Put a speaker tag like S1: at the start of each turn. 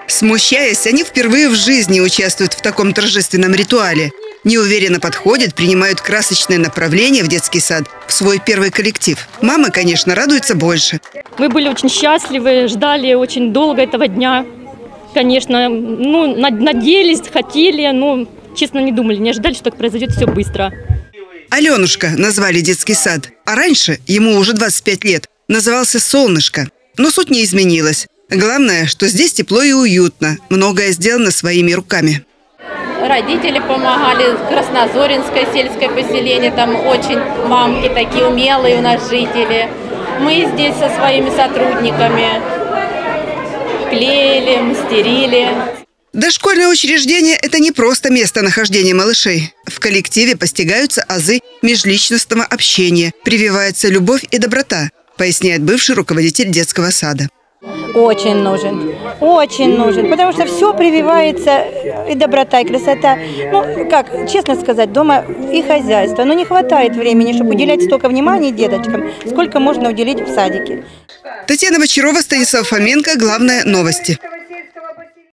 S1: Смущаясь, они впервые в жизни участвуют в таком торжественном ритуале. Неуверенно подходят, принимают красочное направление в детский сад, в свой первый коллектив. Мама, конечно, радуется больше.
S2: Мы были очень счастливы, ждали очень долго этого дня. Конечно, надеялись, хотели, но, честно, не думали, не ожидали, что так произойдет все быстро.
S1: Аленушка назвали детский сад, а раньше, ему уже 25 лет, назывался «Солнышко». Но суть не изменилась. Главное, что здесь тепло и уютно. Многое сделано своими руками.
S3: Родители помогали, Краснозоринское сельское поселение, там очень мамки такие умелые у нас жители. Мы здесь со своими сотрудниками клеили, мастерили.
S1: Дошкольное учреждение – это не просто место нахождения малышей. В коллективе постигаются азы межличностного общения, прививается любовь и доброта, поясняет бывший руководитель детского сада.
S4: Очень нужен, потому что все прививается, и доброта, и красота. Ну, как, честно сказать, дома и хозяйство. Но не хватает времени, чтобы уделять столько внимания деточкам, сколько можно уделить в садике.
S1: Татьяна Бочарова, Станислав Фоменко. Главное – новости.